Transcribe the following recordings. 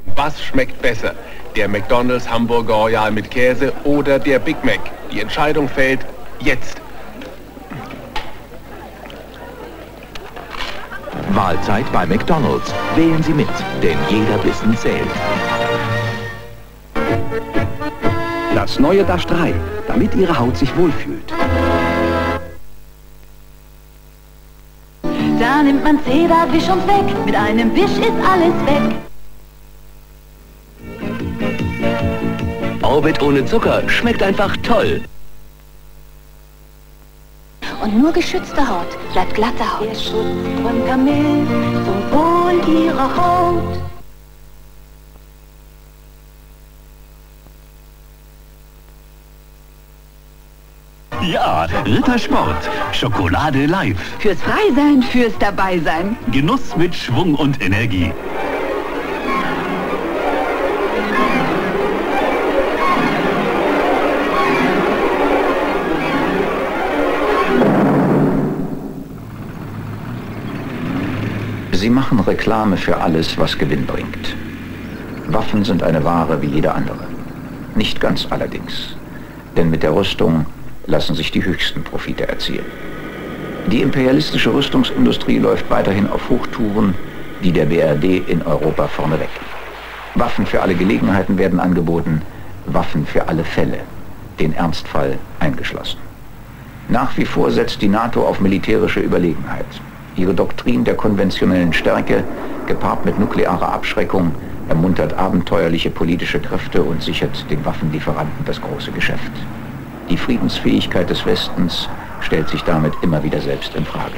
Was schmeckt besser? Der McDonald's Hamburger Royal mit Käse oder der Big Mac? Die Entscheidung fällt jetzt. Wahlzeit bei McDonald's. Wählen Sie mit, denn jeder Bissen zählt. Das neue Dash 3, damit Ihre Haut sich wohlfühlt. Da nimmt man Zeder, Wisch und weg. Mit einem Wisch ist alles weg. Orbit ohne Zucker schmeckt einfach toll. Und nur geschützte Haut bleibt glatte Haut. Der Schutz von Kamilch zum Wohl ihrer Haut. Ja, Rittersport. Schokolade live. Fürs Freisein, fürs Dabeisein. Genuss mit Schwung und Energie. Sie machen Reklame für alles, was Gewinn bringt. Waffen sind eine Ware wie jede andere. Nicht ganz allerdings. Denn mit der Rüstung lassen sich die höchsten Profite erzielen. Die imperialistische Rüstungsindustrie läuft weiterhin auf Hochtouren, die der BRD in Europa vorneweg. Waffen für alle Gelegenheiten werden angeboten, Waffen für alle Fälle, den Ernstfall eingeschlossen. Nach wie vor setzt die NATO auf militärische Überlegenheit. Ihre Doktrin der konventionellen Stärke, gepaart mit nuklearer Abschreckung, ermuntert abenteuerliche politische Kräfte und sichert den Waffenlieferanten das große Geschäft. Die Friedensfähigkeit des Westens stellt sich damit immer wieder selbst in Frage.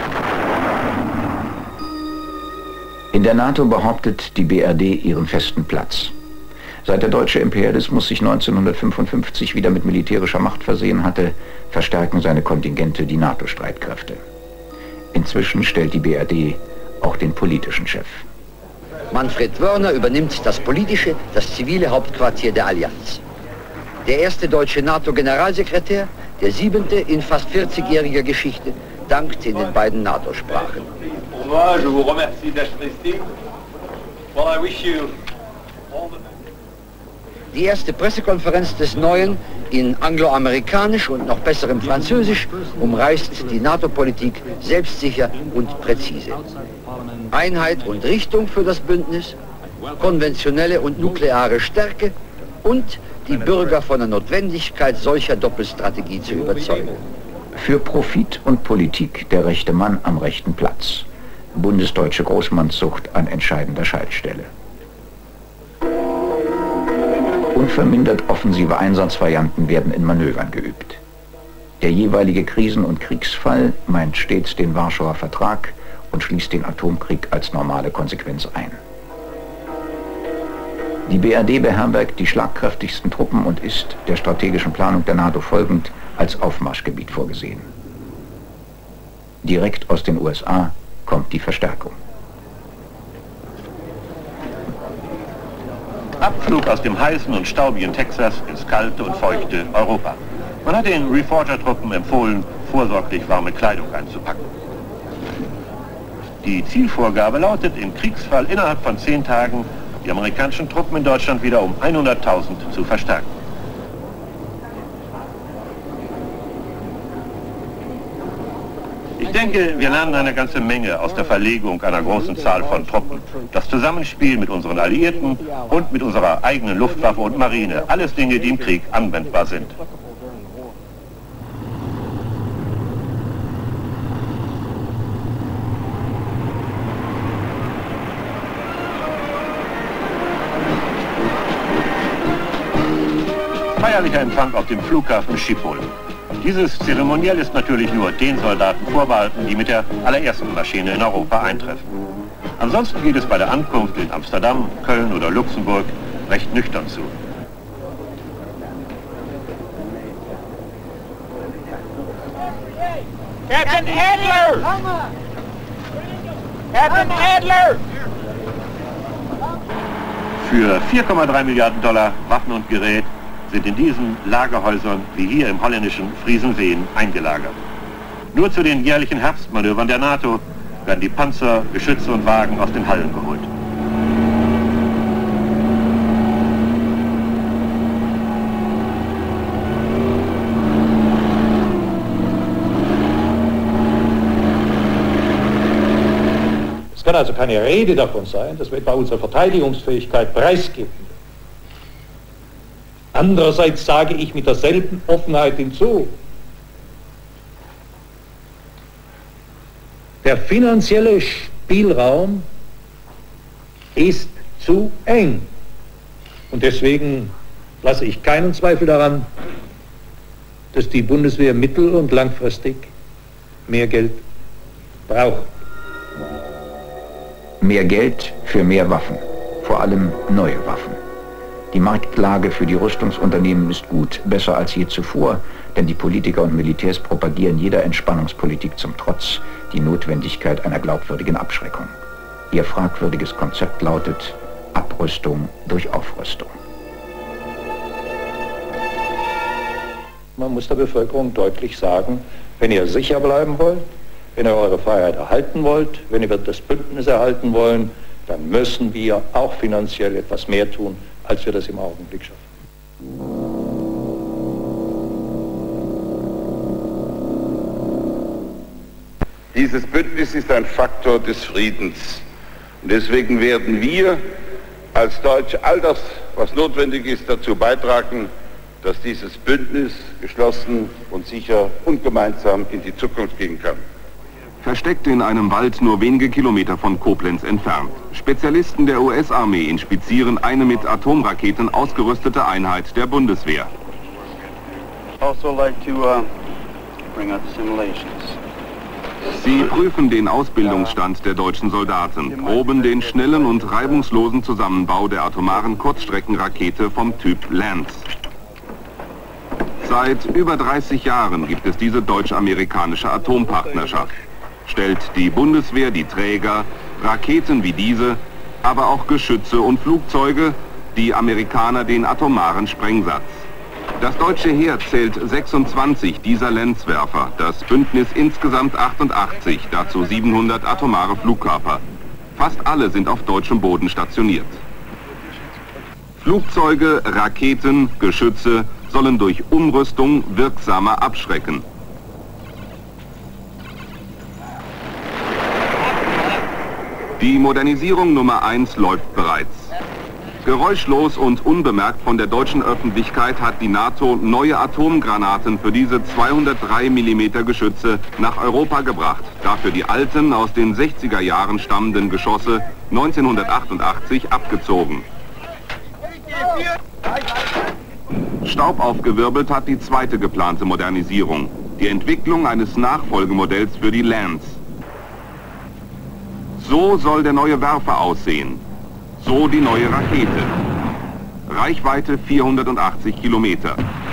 In der NATO behauptet die BRD ihren festen Platz. Seit der deutsche Imperialismus sich 1955 wieder mit militärischer Macht versehen hatte, verstärken seine Kontingente die NATO-Streitkräfte. Inzwischen stellt die BRD auch den politischen Chef. Manfred Wörner übernimmt das politische, das zivile Hauptquartier der Allianz. Der erste deutsche NATO-Generalsekretär, der 7. in fast 40-jähriger Geschichte, dankt in den beiden NATO-Sprachen. Die erste Pressekonferenz des Neuen in angloamerikanisch und noch besserem Französisch umreißt die NATO-Politik selbstsicher und präzise. Einheit und Richtung für das Bündnis, konventionelle und nukleare Stärke und die Bürger von der Notwendigkeit solcher Doppelstrategie zu überzeugen. Für Profit und Politik der rechte Mann am rechten Platz. Bundesdeutsche Großmannszucht an entscheidender Schaltstelle. Unvermindert offensive Einsatzvarianten werden in Manövern geübt. Der jeweilige Krisen- und Kriegsfall meint stets den Warschauer Vertrag und schließt den Atomkrieg als normale Konsequenz ein. Die BRD beherbergt die schlagkräftigsten Truppen und ist, der strategischen Planung der NATO folgend, als Aufmarschgebiet vorgesehen. Direkt aus den USA kommt die Verstärkung. Abflug aus dem heißen und staubigen Texas ins kalte und feuchte Europa. Man hat den Reporter-Truppen empfohlen, vorsorglich warme Kleidung einzupacken. Die Zielvorgabe lautet, im Kriegsfall innerhalb von 10 Tagen die amerikanischen Truppen in Deutschland wieder um 100.000 zu verstärken. Ich denke, wir lernen eine ganze Menge aus der Verlegung einer großen Zahl von Truppen. Das Zusammenspiel mit unseren Alliierten und mit unserer eigenen Luftwaffe und Marine. Alles Dinge, die im Krieg anwendbar sind. Feierlicher Empfang auf dem Flughafen Schiphol. Dieses Zeremoniell ist natürlich nur den Soldaten vorbehalten, die mit der allerersten Maschine in Europa eintreffen. Ansonsten geht es bei der Ankunft in Amsterdam, Köln oder Luxemburg recht nüchtern zu. Captain Adler! Captain Adler! Für 4,3 Milliarden Dollar Waffen und Gerät sind in diesen Lagerhäusern wie hier im holländischen Friesenseen eingelagert. Nur zu den jährlichen Herbstmanövern der NATO werden die Panzer, Geschütze und Wagen aus den Hallen geholt. kann also keine Rede davon sein, dass wir etwa unsere Verteidigungsfähigkeit preisgeben. Andererseits sage ich mit derselben Offenheit hinzu, der finanzielle Spielraum ist zu eng. Und deswegen lasse ich keinen Zweifel daran, dass die Bundeswehr mittel- und langfristig mehr Geld braucht. Mehr Geld für mehr Waffen, vor allem neue Waffen. Die Marktlage für die Rüstungsunternehmen ist gut, besser als je zuvor, denn die Politiker und Militärs propagieren jeder Entspannungspolitik zum Trotz die Notwendigkeit einer glaubwürdigen Abschreckung. Ihr fragwürdiges Konzept lautet Abrüstung durch Aufrüstung. Man muss der Bevölkerung deutlich sagen, wenn ihr sicher bleiben wollt, wenn ihr eure Freiheit erhalten wollt, wenn ihr das Bündnis erhalten wollen, dann müssen wir auch finanziell etwas mehr tun, als wir das im Augenblick schaffen. Dieses Bündnis ist ein Faktor des Friedens. Und deswegen werden wir als Deutsche all das, was notwendig ist, dazu beitragen, dass dieses Bündnis geschlossen und sicher und gemeinsam in die Zukunft gehen kann. Versteckt in einem Wald nur wenige Kilometer von Koblenz entfernt. Spezialisten der US-Armee inspizieren eine mit Atomraketen ausgerüstete Einheit der Bundeswehr. Sie prüfen den Ausbildungsstand der deutschen Soldaten, proben den schnellen und reibungslosen Zusammenbau der atomaren Kurzstreckenrakete vom Typ Lance. Seit über 30 Jahren gibt es diese deutsch-amerikanische Atompartnerschaft. Stellt die Bundeswehr die Träger, Raketen wie diese, aber auch Geschütze und Flugzeuge, die Amerikaner den atomaren Sprengsatz. Das deutsche Heer zählt 26 dieser Lenzwerfer, das Bündnis insgesamt 88, dazu 700 atomare Flugkörper. Fast alle sind auf deutschem Boden stationiert. Flugzeuge, Raketen, Geschütze sollen durch Umrüstung wirksamer abschrecken. Die Modernisierung Nummer 1 läuft bereits. Geräuschlos und unbemerkt von der deutschen Öffentlichkeit hat die NATO neue Atomgranaten für diese 203 mm Geschütze nach Europa gebracht. Dafür die alten, aus den 60er Jahren stammenden Geschosse 1988 abgezogen. Staub aufgewirbelt hat die zweite geplante Modernisierung, die Entwicklung eines Nachfolgemodells für die Lance. So soll der neue Werfer aussehen. So die neue Rakete. Reichweite 480 Kilometer.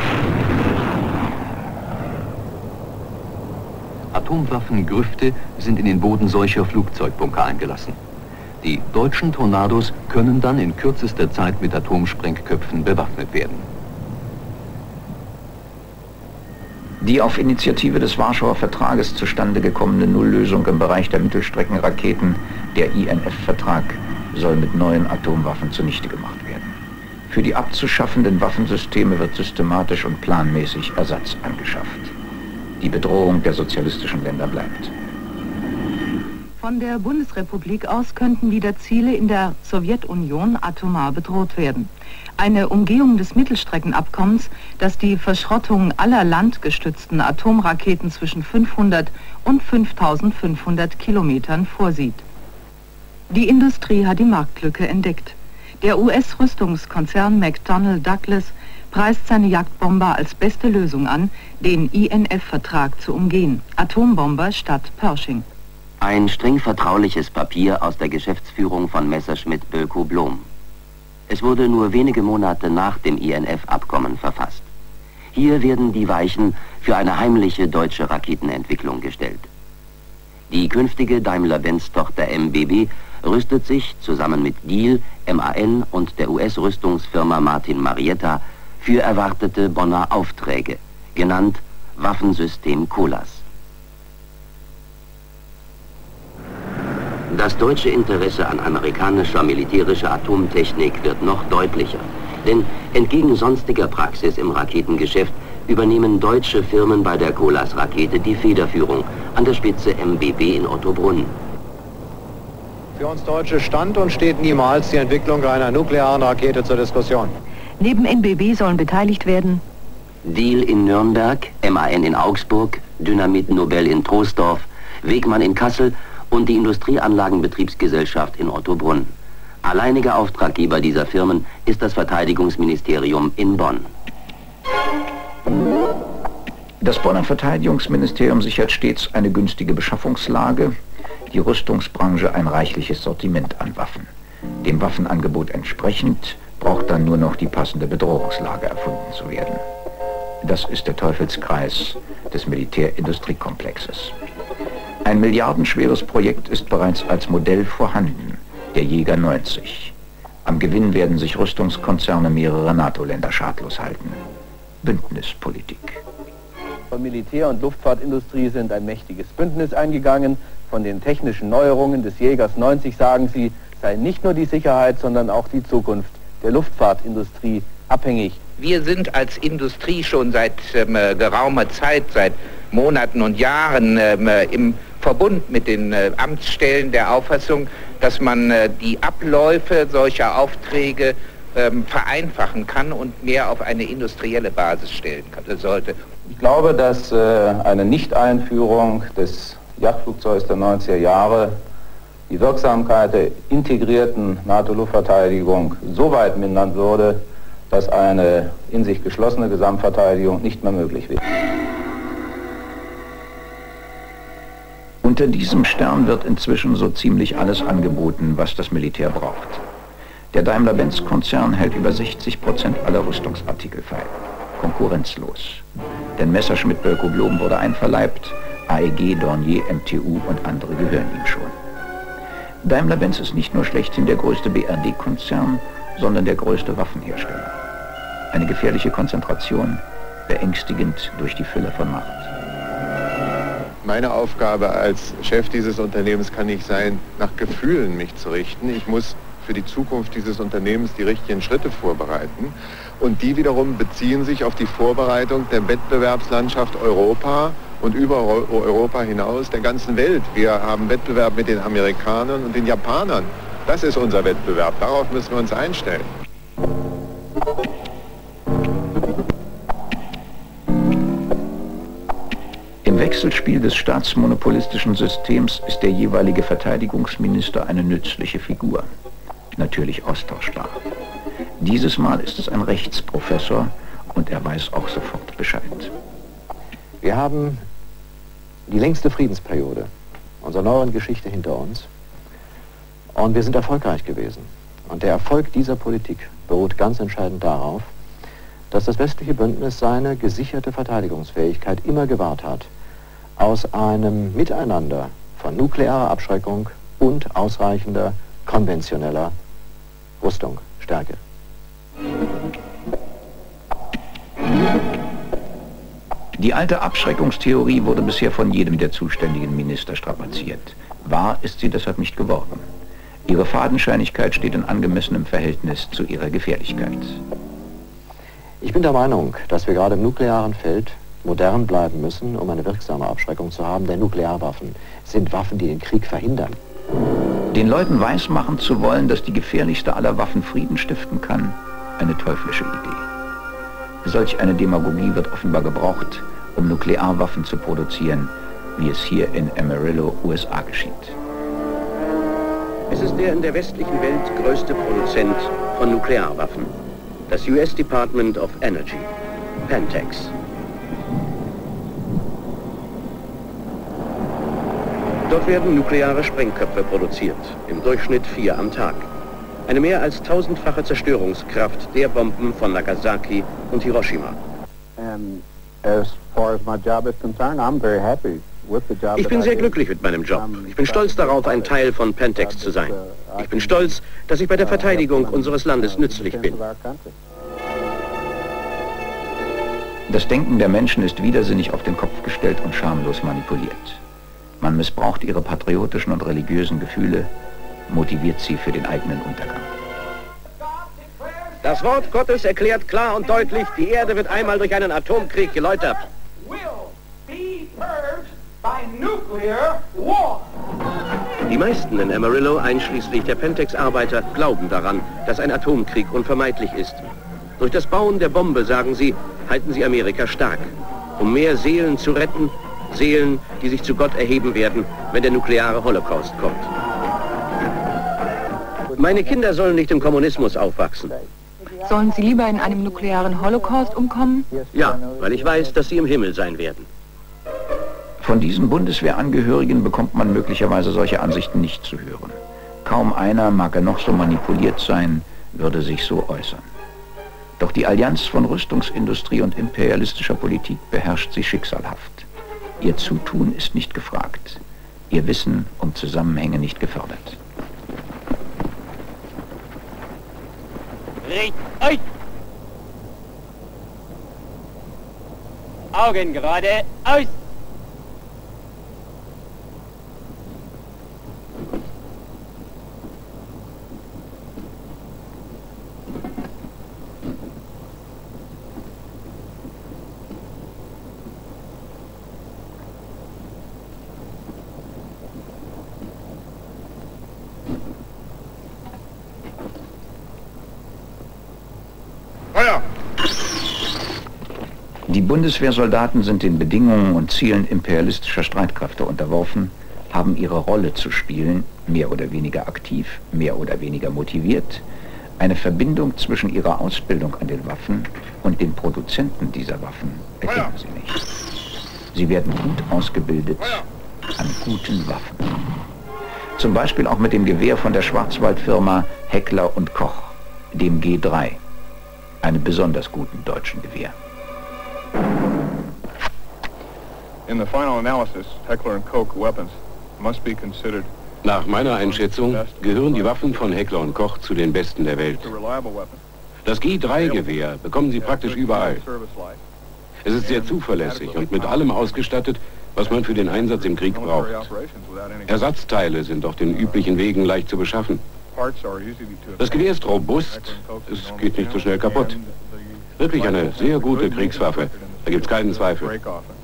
Atomwaffengrüfte sind in den Boden solcher Flugzeugbunker eingelassen. Die deutschen Tornados können dann in kürzester Zeit mit Atomsprengköpfen bewaffnet werden. Die auf Initiative des Warschauer Vertrages zustande gekommene Nulllösung im Bereich der Mittelstreckenraketen, der INF-Vertrag, soll mit neuen Atomwaffen zunichte gemacht werden. Für die abzuschaffenden Waffensysteme wird systematisch und planmäßig Ersatz angeschafft. Die Bedrohung der sozialistischen Länder bleibt. Von der Bundesrepublik aus könnten wieder Ziele in der Sowjetunion atomar bedroht werden. Eine Umgehung des Mittelstreckenabkommens, das die Verschrottung aller landgestützten Atomraketen zwischen 500 und 5500 Kilometern vorsieht. Die Industrie hat die Marktlücke entdeckt. Der US-Rüstungskonzern McDonnell Douglas preist seine Jagdbomber als beste Lösung an, den INF-Vertrag zu umgehen. Atombomber statt Pershing. Ein streng vertrauliches Papier aus der Geschäftsführung von Messerschmitt Bölkow Blohm. Es wurde nur wenige Monate nach dem INF-Abkommen verfasst. Hier werden die Weichen für eine heimliche deutsche Raketenentwicklung gestellt. Die künftige Daimler-Benz-Tochter MBB rüstet sich zusammen mit Diehl, MAN und der US-Rüstungsfirma Martin Marietta für erwartete Bonner Aufträge, genannt Waffensystem Kolas. Das deutsche Interesse an amerikanischer militärischer Atomtechnik wird noch deutlicher. Denn entgegen sonstiger Praxis im Raketengeschäft übernehmen deutsche Firmen bei der Kolas-Rakete die Federführung, an der Spitze MBB in Ottobrunn. Für uns Deutsche stand und steht niemals die Entwicklung einer nuklearen Rakete zur Diskussion. Neben NBW sollen beteiligt werden Diehl in Nürnberg, MAN in Augsburg, Dynamit Nobel in Troisdorf, Wegmann in Kassel und die Industrieanlagenbetriebsgesellschaft in Ottobrunn. Alleiniger Auftraggeber dieser Firmen ist das Verteidigungsministerium in Bonn. Das Bonner Verteidigungsministerium sichert stets eine günstige Beschaffungslage, die Rüstungsbranche ein reichliches Sortiment an Waffen. Dem Waffenangebot entsprechend braucht dann nur noch die passende Bedrohungslage erfunden zu werden. Das ist der Teufelskreis des Militärindustriekomplexes. Ein milliardenschweres Projekt ist bereits als Modell vorhanden, der Jäger 90. Am Gewinn werden sich Rüstungskonzerne mehrerer NATO-Länder schadlos halten. Bündnispolitik. Von Militär- und Luftfahrtindustrie sind ein mächtiges Bündnis eingegangen. Von den technischen Neuerungen des Jägers 90, sagen sie, sei nicht nur die Sicherheit, sondern auch die Zukunft der Luftfahrtindustrie abhängig. Wir sind als Industrie schon seit geraumer Zeit, seit Monaten und Jahren im Verbund mit den Amtsstellen der Auffassung, dass man die Abläufe solcher Aufträge vereinfachen kann und mehr auf eine industrielle Basis stellen sollte. Ich glaube, dass eine Nichteinführung des Jagdflugzeugs der 90er Jahre die Wirksamkeit der integrierten NATO-Luftverteidigung so weit mindern würde, dass eine in sich geschlossene Gesamtverteidigung nicht mehr möglich wäre. Unter diesem Stern wird inzwischen so ziemlich alles angeboten, was das Militär braucht. Der Daimler-Benz-Konzern hält über 60% aller Rüstungsartikel frei. Konkurrenzlos. Denn Messerschmitt Bölkow-Blohm wurde einverleibt, AEG, Dornier, MTU und andere gehören ihm schon. Daimler-Benz ist nicht nur schlechthin der größte BRD-Konzern, sondern der größte Waffenhersteller. Eine gefährliche Konzentration, beängstigend durch die Fülle von Macht. Meine Aufgabe als Chef dieses Unternehmens kann nicht sein, nach Gefühlen mich zu richten. Ich muss für die Zukunft dieses Unternehmens die richtigen Schritte vorbereiten. Und die wiederum beziehen sich auf die Vorbereitung der Wettbewerbslandschaft Europa und über Europa hinaus der ganzen Welt. Wir haben Wettbewerb mit den Amerikanern und den Japanern. Das ist unser Wettbewerb. Darauf müssen wir uns einstellen. Im Wechselspiel des staatsmonopolistischen Systems ist der jeweilige Verteidigungsminister eine nützliche Figur. Natürlich austauschbar. Dieses Mal ist es ein Rechtsprofessor und er weiß auch sofort Bescheid. Wir haben die längste Friedensperiode unserer neueren Geschichte hinter uns und wir sind erfolgreich gewesen. Und der Erfolg dieser Politik beruht ganz entscheidend darauf, dass das westliche Bündnis seine gesicherte Verteidigungsfähigkeit immer gewahrt hat, aus einem Miteinander von nuklearer Abschreckung und ausreichender konventioneller Rüstung, Stärke. Die alte Abschreckungstheorie wurde bisher von jedem der zuständigen Minister strapaziert. Wahr ist sie deshalb nicht geworden. Ihre Fadenscheinigkeit steht in angemessenem Verhältnis zu ihrer Gefährlichkeit. Ich bin der Meinung, dass wir gerade im nuklearen Feld modern bleiben müssen, um eine wirksame Abschreckung zu haben, denn Nuklearwaffen sind Waffen, die den Krieg verhindern. Den Leuten weismachen zu wollen, dass die gefährlichste aller Waffen Frieden stiften kann, eine teuflische Idee. Solch eine Demagogie wird offenbar gebraucht, um Nuklearwaffen zu produzieren, wie es hier in Amarillo, USA geschieht. Es ist der in der westlichen Welt größte Produzent von Nuklearwaffen, das US Department of Energy, Pentax. Dort werden nukleare Sprengköpfe produziert, im Durchschnitt 4 am Tag. Eine mehr als 1000-fache Zerstörungskraft der Bomben von Nagasaki und Hiroshima. Ich bin sehr glücklich mit meinem Job. Ich bin stolz darauf, ein Teil von Pentax zu sein. Ich bin stolz, dass ich bei der Verteidigung unseres Landes nützlich bin. Das Denken der Menschen ist widersinnig auf den Kopf gestellt und schamlos manipuliert. Man missbraucht ihre patriotischen und religiösen Gefühle, motiviert sie für den eigenen Untergang. Das Wort Gottes erklärt klar und deutlich, die Erde wird einmal durch einen Atomkrieg geläutert. Will be purged by nuclear war. Die meisten in Amarillo, einschließlich der Pentex-Arbeiter, glauben daran, dass ein Atomkrieg unvermeidlich ist. Durch das Bauen der Bombe, sagen sie, halten sie Amerika stark, um mehr Seelen zu retten, Seelen, die sich zu Gott erheben werden, wenn der nukleare Holocaust kommt. Meine Kinder sollen nicht im Kommunismus aufwachsen. Sollen sie lieber in einem nuklearen Holocaust umkommen? Ja, weil ich weiß, dass sie im Himmel sein werden. Von diesen Bundeswehrangehörigen bekommt man möglicherweise solche Ansichten nicht zu hören. Kaum einer, mag er noch so manipuliert sein, würde sich so äußern. Doch die Allianz von Rüstungsindustrie und imperialistischer Politik beherrscht sie schicksalhaft. Ihr Zutun ist nicht gefragt, ihr Wissen um Zusammenhänge nicht gefördert. Euch! Augen gerade, aus! Die Bundeswehrsoldaten sind den Bedingungen und Zielen imperialistischer Streitkräfte unterworfen, haben ihre Rolle zu spielen, mehr oder weniger aktiv, mehr oder weniger motiviert. Eine Verbindung zwischen ihrer Ausbildung an den Waffen und den Produzenten dieser Waffen erkennen sie nicht. Sie werden gut ausgebildet an guten Waffen. Zum Beispiel auch mit dem Gewehr von der Schwarzwaldfirma Heckler & Koch, dem G3, einem besonders guten deutschen Gewehr. In the final analysis, Heckler & Koch weapons must be considered. Nach meiner Einschätzung gehören die Waffen von Heckler & Koch zu den besten der Welt. Das G3-Gewehr bekommen Sie praktisch überall. Es ist sehr zuverlässig und mit allem ausgestattet, was man für den Einsatz im Krieg braucht. Ersatzteile sind auf den üblichen Wegen leicht zu beschaffen. Das Gewehr ist robust, es geht nicht so schnell kaputt. Wirklich eine sehr gute Kriegswaffe, da gibt es keinen Zweifel.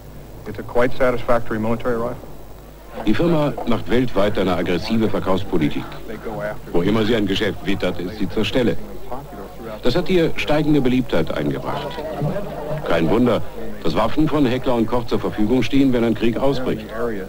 Die Firma macht weltweit eine aggressive Verkaufspolitik. Wo immer sie ein Geschäft wittert, ist sie zur Stelle. Das hat hier steigende Beliebtheit eingebracht. Kein Wunder, dass Waffen von Heckler & Koch zur Verfügung stehen, wenn ein Krieg ausbricht.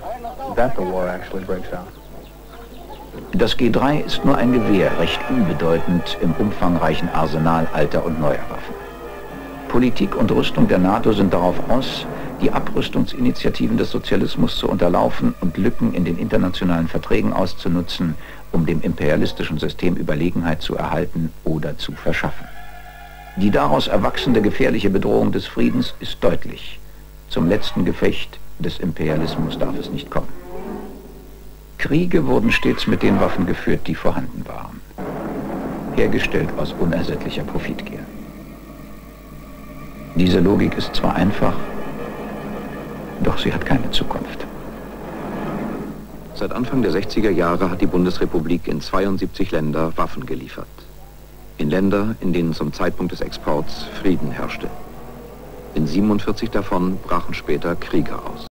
Das G3 ist nur ein Gewehr, recht unbedeutend im umfangreichen Arsenal alter und neuer Waffen. Politik und Rüstung der NATO sind darauf aus, die Abrüstungsinitiativen des Sozialismus zu unterlaufen und Lücken in den internationalen Verträgen auszunutzen, um dem imperialistischen System Überlegenheit zu erhalten oder zu verschaffen. Die daraus erwachsende gefährliche Bedrohung des Friedens ist deutlich. Zum letzten Gefecht des Imperialismus darf es nicht kommen. Kriege wurden stets mit den Waffen geführt, die vorhanden waren, hergestellt aus unersättlicher Profitgier. Diese Logik ist zwar einfach, doch sie hat keine Zukunft. Seit Anfang der 60er Jahre hat die Bundesrepublik in 72 Länder Waffen geliefert. In Länder, in denen zum Zeitpunkt des Exports Frieden herrschte. In 47 davon brachen später Kriege aus.